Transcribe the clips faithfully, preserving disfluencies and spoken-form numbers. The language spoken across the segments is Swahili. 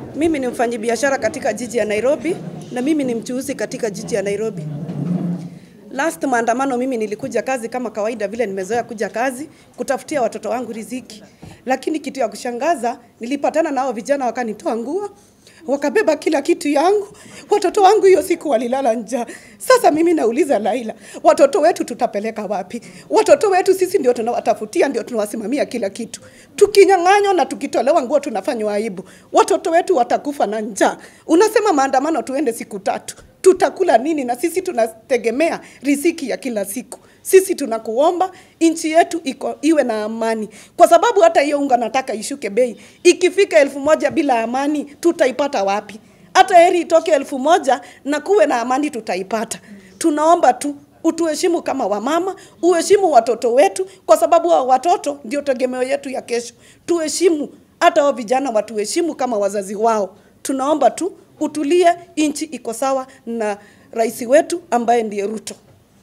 Mimi ni mfanyabiashara katika jiji ya Nairobi na mimi ni mchuuzi katika jiji ya Nairobi. Last maandamano mimi nilikuja kazi kama kawaida vile nimezoea kuja kazi kutafutia watoto wangu riziki. Lakini kitu ya kushangaza nilipatana nao vijana wakanitoa nguo, wakabeba kila kitu yangu. Watoto wangu hiyo siku walilala njaa. Sasa mimi nauliza Raila, watoto wetu tutapeleka wapi? Watoto wetu sisi ndio tunawatafutia, ndio tunawasimamia kila kitu. Tukinyang'anywa na tukitolewa nguo tunafanywa aibu. Watoto wetu watakufa na njaa. Unasema maandamano tuende siku tatu. Tutakula nini? Na sisi tunategemea riziki ya kila siku. Sisi tunakuomba nchi yetu iko iwe na amani. Kwa sababu hata hiyo unga nataka ishuke bei. Ikifika elfu moja bila amani tutaipata wapi? Hata heri itoke elfu moja na kuwe na amani tutaipata. Tunaomba tu utuheshimu kama wamama, uheshimu watoto wetu kwa sababu wa watoto ndio tegemeo yetu ya kesho. Tuheshimu hata wao vijana watuheshimu kama wazazi wao. Tunaomba tu utulie, nchi iko sawa na rais wetu ambaye ndiye Ruto.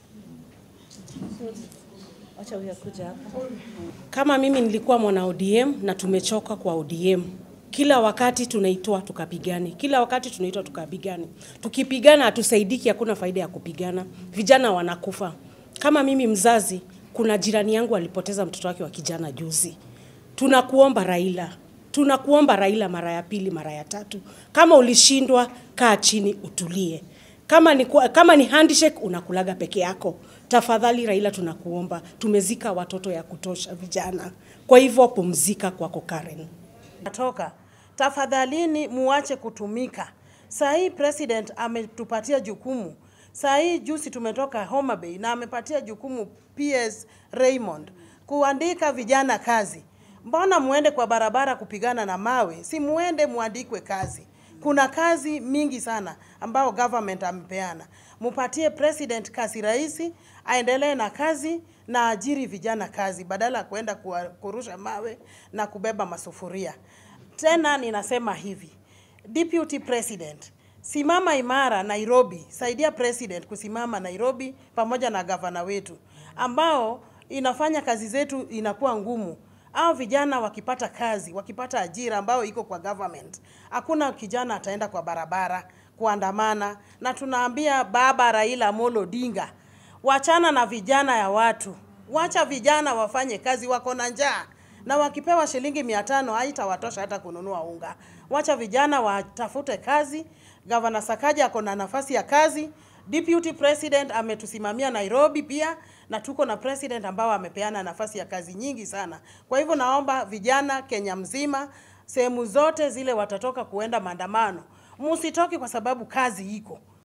Kama mimi nilikuwa mwana O D M na tumechoka kwa O D M. Kila wakati tunaitwa tukapigane. Kila wakati tunaitwa tukapigane. Tukipigana hatusaidiki, hakuna faida ya kupigana. Vijana wanakufa. Kama mimi mzazi, kuna jirani yangu alipoteza mtoto wake wa kijana juzi. Tunakuomba Raila. Tunakuomba Raila mara ya pili, mara ya tatu. Kama ulishindwa, kaa chini utulie. Kama ni kama ni handshake unakulaga peke yako. Tafadhali Raila tunakuomba. Tumezika watoto ya kutosha vijana. Kwa hivyo pumzika kwako Karen. Natoka. Tafadhalini muache kutumika. Saa hii president ametupatia jukumu. Saa hii juzi tumetoka Homa Bay na amepatia jukumu P S Raymond kuandika vijana kazi. Mbona muende kwa barabara kupigana na mawe? Si muende muandikwe kazi. Kuna kazi mingi sana ambao government amepeana. Mupatie president kazi rahisi, aendelee na kazi na ajiri vijana kazi badala kuenda kurusha mawe na kubeba masufuria. Tena ninasema hivi, Deputy President, simama imara Nairobi, saidia president kusimama Nairobi pamoja na gavana wetu ambao inafanya kazi zetu inakuwa ngumu. Hao vijana wakipata kazi, wakipata ajira ambao iko kwa government, hakuna kijana ataenda kwa barabara kuandamana. Na tunaambia baba Raila Amolo Odinga, wachana na vijana ya watu. Wacha vijana wafanye kazi, wako na njaa. Na wakipewa shilingi mia tano haitawatosha hata kununua unga. Wacha vijana watafute kazi. Governor Sakaja ako na nafasi ya kazi. Deputy President ametusimamia Nairobi pia, na tuko na president ambao amepeana nafasi ya kazi nyingi sana. Kwa hivyo naomba vijana Kenya mzima, sehemu zote zile watatoka kuenda maandamano, msitoki kwa sababu kazi iko.